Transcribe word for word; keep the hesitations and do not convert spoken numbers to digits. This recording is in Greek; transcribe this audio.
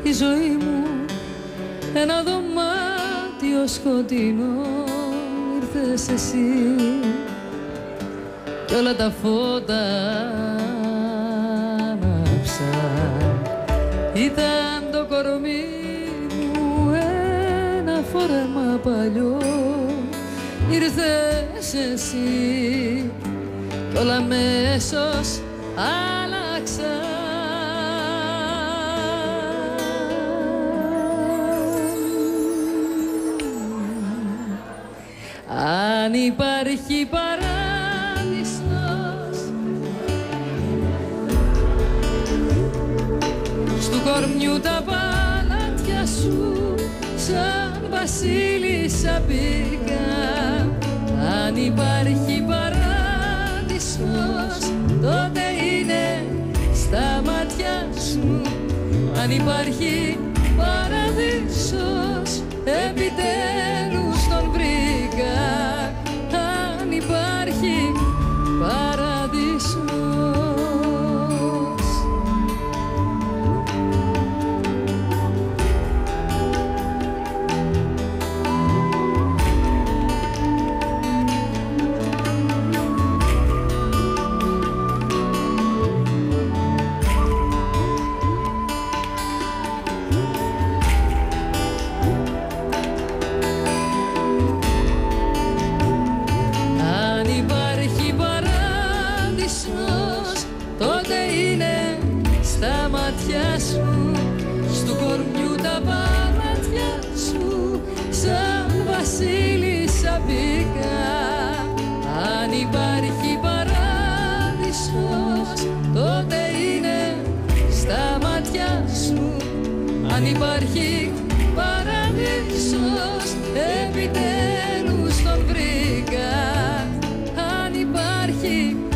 τη ζωή μου ένα δωμάτιο σκοτεινό, ήρθες εσύ κι όλα τα φώτα άναψαν. Ήταν το κορμί μου ένα φόρεμα παλιό, ήρθες εσύ κι όλα αμέσως άλλαξαν. Αν υπάρχει παράδεισος στου κορμιού τα παλάτια σου, σαν βασίλισσα μπήκα. Αν υπάρχει παράδεισος, τότε είναι στα μάτια σου. Αν υπάρχει παράδεισος, επιτέλους τον βρήκα. Αν υπάρχει παράδεισος. Στου κορμιού τα παλάτια σου, σαν βασίλισσα μπήκα. Αν υπάρχει παράδεισος, τότε είναι στα μάτια σου. Αν υπάρχει παράδεισος, επιτέλους τον βρήκα. Αν υπάρχει